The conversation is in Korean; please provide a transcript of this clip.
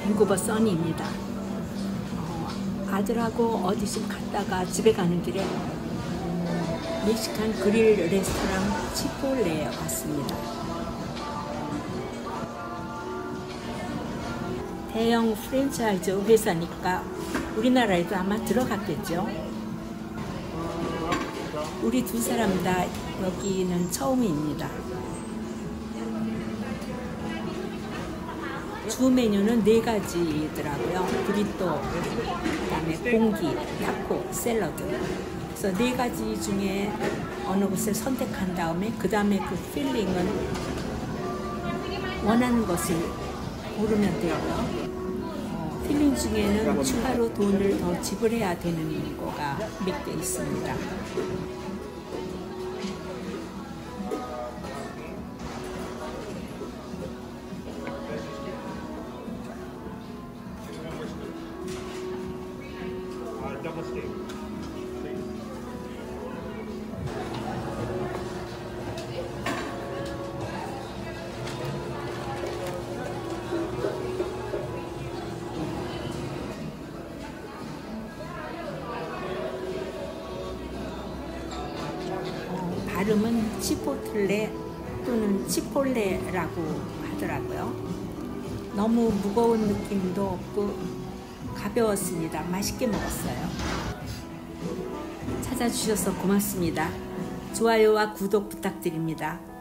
밴쿠버 써니입니다. 아들하고 어디 좀 갔다가 집에 가는 길에 멕시칸 그릴 레스토랑 치폴레에 왔습니다. 대형 프랜차이즈 회사니까 우리나라에도 아마 들어갔겠죠. 우리 두 사람 다 여기는 처음입니다. 주 메뉴는 4가지더라고요. 브리또, 그다음에 공기, 타코, 샐러드. 그래서 4가지 중에 어느 것을 선택한 다음에 그 다음에 그 필링은 원하는 것을 고르면 되고요. 필링 중에는 추가로 돈을 더 지불해야 되는 거가 몇 개 있습니다. 발음은 치포틀레 또는 치폴레라고 하더라고요. 너무 무거운 느낌도 없고 가벼웠습니다. 맛있게 먹었어요. 찾아주셔서 고맙습니다. 좋아요와 구독 부탁드립니다.